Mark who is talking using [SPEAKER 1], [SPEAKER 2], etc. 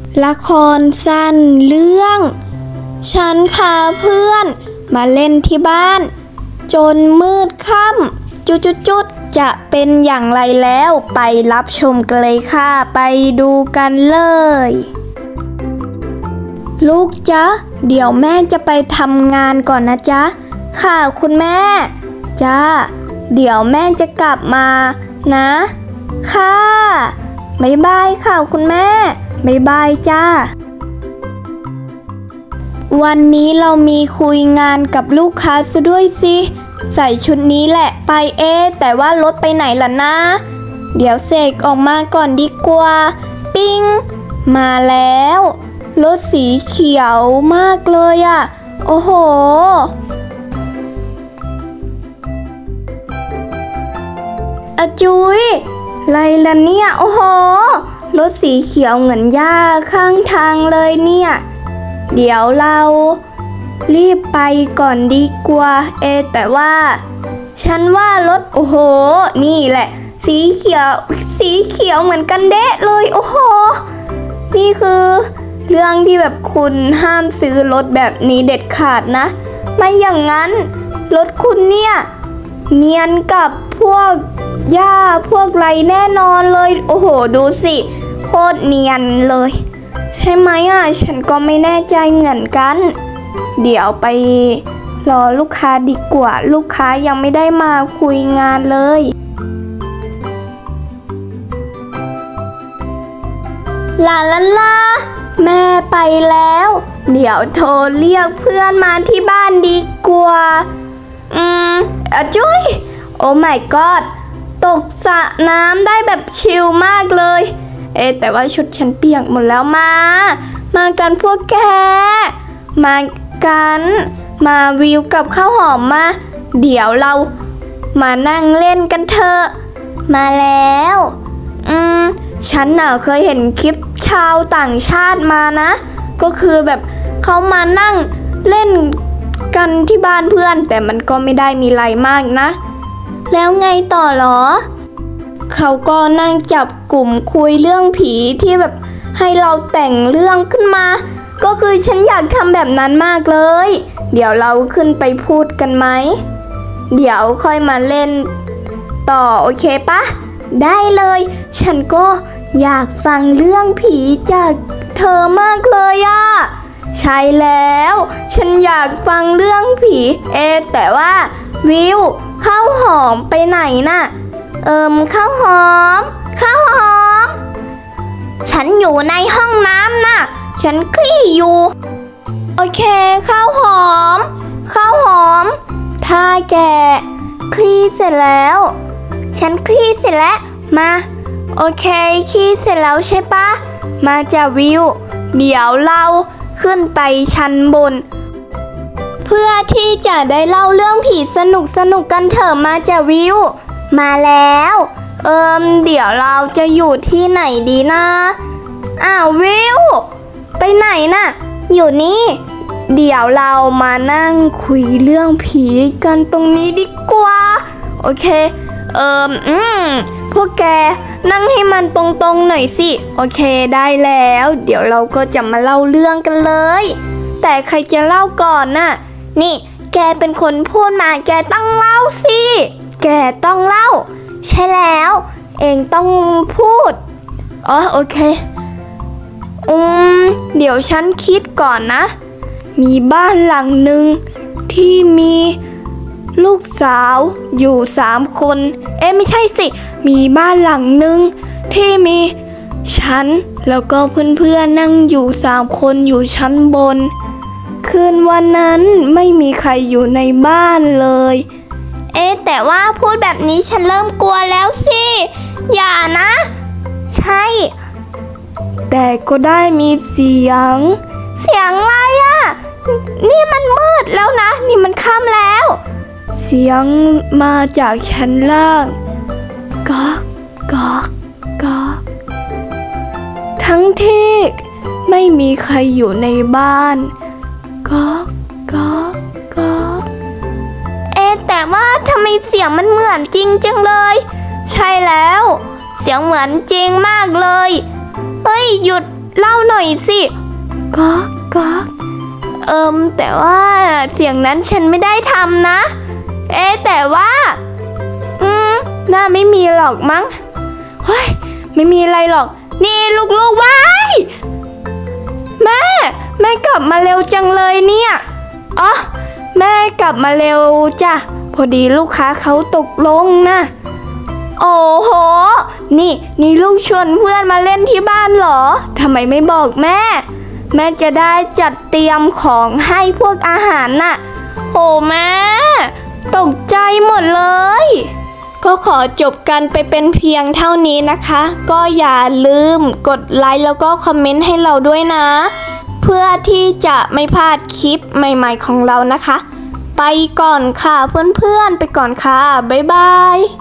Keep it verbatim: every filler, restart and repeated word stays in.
[SPEAKER 1] ละครสั้นเรื่องฉันพาเพื่อนมาเล่นที่บ้านจนมืดค่ำจุดๆจะเป็นอย่างไรแล้วไปรับชมกันเลยค่ะไปดูกันเลยลูกจ๊ะเดี๋ยวแม่จะไปทำงานก่อนนะจ๊ะค่ะคุณแม่จ้าเดี๋ยวแม่จะกลับมานะค่ะบ๊ายบายค่ะคุณแม่บ๊ายบายจ้าวันนี้เรามีคุยงานกับลูกค้าซะด้วยสิใส่ชุดนี้แหละไปเอ๊แต่ว่ารถไปไหนล่ะนะเดี๋ยวเสกออกมาก่อนดีกว่าปิ้งมาแล้วรถสีเขียวมากเลยอ่ะโอ้โหอาจุยอะไรล่ะเนี่ยโอ้โหรถสีเขียวเหมือนหญ้าข้างทางเลยเนี่ยเดี๋ยวเรารีบไปก่อนดีกว่าเอแต่ว่าฉันว่ารถโอ้โหนี่แหละสีเขียวสีเขียวเหมือนกันเดะเลยโอ้โหนี่คือเรื่องที่แบบคุณห้ามซื้อรถแบบนี้เด็ดขาดนะไม่อย่างนั้นรถคุณเนี่ยเนียนกับพวกหญ้าพวกไรแน่นอนเลยโอ้โหดูสิโคตรเนียนเลยใช่ไหมอ่ะฉันก็ไม่แน่ใจเหมือนกันเดี๋ยวไปรอลูกค้าดีกว่าลูกค้ายังไม่ได้มาคุยงานเลยลาลาลาแม่ไปแล้วเดี๋ยวโทรเรียกเพื่อนมาที่บ้านดีกว่าอืมอะจุ้ยโอ้ my god ตกสระน้ำได้แบบชิลมากเลยเอ๊ะแต่ว่าชุดฉันเปียกหมดแล้วมามากันพวกแกมากันมาวิวกับข้าวหอมมาเดี๋ยวเรามานั่งเล่นกันเถอะมาแล้วอืมฉันน่ะเคยเห็นคลิปชาวต่างชาติมานะก็คือแบบเขามานั่งเล่นกันที่บ้านเพื่อนแต่มันก็ไม่ได้มีอะไรมากนะแล้วไงต่อหรอเขาก็นั่งจับกลุ่มคุยเรื่องผีที่แบบให้เราแต่งเรื่องขึ้นมาก็คือฉันอยากทำแบบนั้นมากเลยเดี๋ยวเราขึ้นไปพูดกันไหมเดี๋ยวค่อยมาเล่นต่อโอเคปะได้เลยฉันก็อยากฟังเรื่องผีจากเธอมากเลยอะใช่แล้วฉันอยากฟังเรื่องผีเอแต่ว่าวิวข้าวหอมไปไหนน่ะเอิมข้าวหอมข้าวหอมฉันอยู่ในห้องน้ำน่ะฉันคลี่อยู่โอเคข้าวหอมข้าวหอมถ้าแกคลี่เสร็จแล้วฉันคลี่เสร็จแล้วมาโอเคคลี่เสร็จแล้วใช่ปะมาจากวิวเดี๋ยวเราขึ้นไปชั้นบนเพื่อที่จะได้เล่าเรื่องผีสนุกสนุกกันเถอะมาจากวิวมาแล้วเอิมเดี๋ยวเราจะอยู่ที่ไหนดีนะอ้าววิวไปไหนน่ะอยู่นี่เดี๋ยวเรามานั่งคุยเรื่องผีกันตรงนี้ดีกว่าโอเคเอิมอืมพวกแกนั่งให้มันตรงๆหน่อยสิโอเคได้แล้วเดี๋ยวเราก็จะมาเล่าเรื่องกันเลยแต่ใครจะเล่าก่อนน่ะนี่แกเป็นคนพูดมาแกต้องเล่าสิแกต้องเล่าใช่แล้วเองต้องพูดอ๋อโอเคอืมเดี๋ยวฉันคิดก่อนนะมีบ้านหลังหนึ่งที่มีลูกสาวอยู่สามคนเอ๊ะไม่ใช่สิมีบ้านหลังหนึ่งที่มีฉันแล้วก็เพื่อนๆนั่งอยู่สามคนอยู่ชั้นบนคืนวันนั้นไม่มีใครอยู่ในบ้านเลยเอ๊ะแต่ว่าพูดแบบนี้ฉันเริ่มกลัวแล้วสิอย่านะใช่แต่ก็ได้มีเสียงเสียงอะไรอ่ะนี่มันมืดแล้วนะนี่มันค่ำแล้วเสียงมาจากชั้นล่างก๊อกก๊อกก๊อกทั้งที่ไม่มีใครอยู่ในบ้านก๊อกก๊อกก๊อกเอ๊ะแต่ว่าทำไมเสียงมันเหมือนจริงจังเลยใช่แล้วเสียงเหมือนจริงมากเลยเฮ้ยหยุดเล่าหน่อยสิก๊อกก๊อกเอิมแต่ว่าเสียงนั้นฉันไม่ได้ทำนะเอ๊ะแต่ว่าอืมน่าไม่มีหรอกมั้งเฮ้ยไม่มีอะไรหรอกนี่ลูกๆว้ายแม่แม่กลับมาเร็วจังเลยเนี่ยอ๋อแม่กลับมาเร็วจ้ะพอดีลูกค้าเขาตกลงนะโอ้โหนี่นี่ลูกชวนเพื่อนมาเล่นที่บ้านเหรอทำไมไม่บอกแม่แม่จะได้จัดเตรียมของให้พวกอาหารน่ะโอ้แม่ตกใจหมดเลยก็ขอจบกันไปเป็นเพียงเท่านี้นะคะก็อย่าลืมกดไลค์แล้วก็คอมเมนต์ให้เราด้วยนะเพื่อที่จะไม่พลาดคลิปใหม่ๆของเรานะคะไปก่อนค่ะเพื่อนๆไปก่อนค่ะบ๊ายบาย